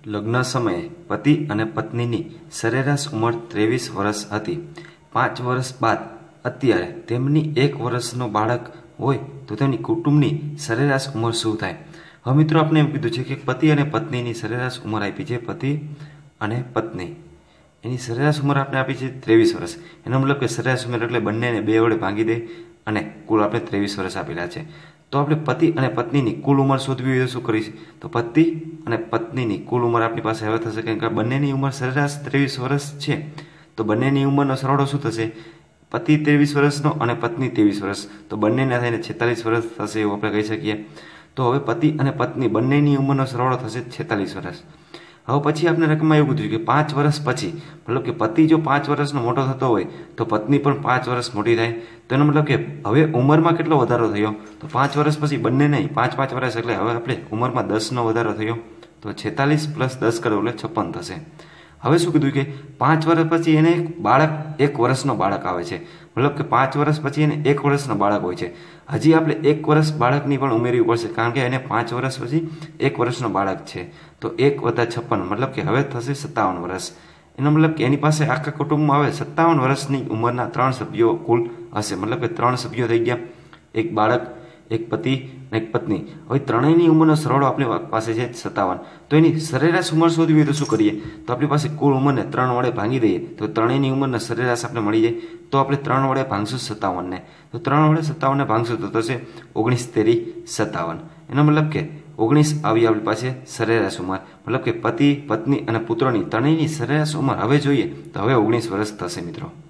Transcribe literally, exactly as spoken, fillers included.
લગ્ન સમયે પતિ અને પત્નીની સરેરાશ ઉંમર ત્રેવીસ વર્ષ હતી. પાંચ વર્ષ બાદ અત્યારે તેમની એક વર્ષનો બાળક હોય તો તેમની કુટુંબની સરેરાશ ઉંમર શું થાય? હવે મિત્રો આપણે એમ કીધું છે કે પતિ અને પત્નીની સરેરાશ ઉંમર આપી છે. પતિ અને પત્ની એની સરેરાશ ઉંમર આપણે આપી છે ત્રેવીસ વર્ષ. એનો મતલબ કે સરેરાશ ઉંમર એટલે બંનેને બે વડે ભાંગી દે અને કુલ આપણે ત્રેવીસ વર્ષ આપેલા છે. તો આપણે પતિ અને પત્નીની કુલ ઉંમર શોધવી હોય તો શું કરીશ? તો પતિ અને પત્નીની કુલ ઉંમર આપણી પાસે હવે થશે, કારણ કે બંનેની ઉંમર સરેરાશ ત્રેવીસ વર્ષ છે. તો બંનેની ઉંમરનો સરવાળો શું થશે? પતિ ત્રેવીસ વર્ષનો અને પત્ની ત્રેવીસ વર્ષ, તો બંનેના થઈને છેતાલીસ વર્ષ થશે એવું આપણે કહી શકીએ. તો હવે પતિ અને પત્ની બંનેની ઉંમરનો સરવાળો થશે છેતાલીસ વર્ષ. હવે પછી આપણે રકમમાં એવું કીધું કે પાંચ વર્ષ પછી, મતલબ કે પતિ જો પાંચ વર્ષનો મોટો થતો હોય તો પત્ની પણ પાંચ વર્ષ મોટી થાય. તો એનો મતલબ કે હવે ઉંમરમાં કેટલો વધારો થયો? તો પાંચ વર્ષ પછી બંને નહીં, પાંચ પાંચ વર્ષ એટલે હવે આપણે ઉંમરમાં દસનો વધારો થયો. તો છેતાલીસ પ્લસ દસ કરો એટલે છપ્પન થશે. હવે શું કીધું કે પાંચ વર્ષ પછી એને બાળક એક વર્ષનો બાળક આવે છે. મતલબ કે પાંચ વર્ષ પછી એને એક વર્ષનો બાળક હોય છે. હજી આપણે એક વર્ષ બાળકની પણ ઉમેરવી પડશે, કારણ કે એને પાંચ વર્ષ પછી એક વર્ષનો બાળક છે. તો એક વત્તા છપ્પન મતલબ કે હવે થશે સત્તાવન વર્ષ. એનો મતલબ કે એની પાસે આખા કુટુંબમાં હવે સત્તાવન વર્ષની ઉંમરના ત્રણ સભ્યો કુલ હશે. મતલબ કે ત્રણ સભ્યો થઈ ગયા, એક બાળક, એક પતિ અને એક પત્ની. હવે ત્રણેયની ઉંમરનો સરવાળો આપણી પાસે છે સત્તાવન. તો એની સરેરાશ ઉંમર શોધવી હોય તો શું કરીએ? તો આપણી પાસે કુલ ઉંમરને ત્રણ વડે ભાંગી દઈએ તો ત્રણેયની ઉંમરના સરેરાશ આપણે મળી જાય. તો આપણે ત્રણ વડે ભાંગશું સત્તાવનને. તો ત્રણ વડે સત્તાવનને ભાંગશું તો થશે ઓગણીસ તેરી સત્તાવન. એનો મતલબ કે ઓગણીસ આવી આપણી પાસે સરેરાશ ઉંમર. મતલબ કે પતિ, પત્ની અને પુત્રોની ત્રણેયની સરેરાશ ઉંમર હવે જોઈએ તો હવે ઓગણીસ વર્ષ થશે મિત્રો.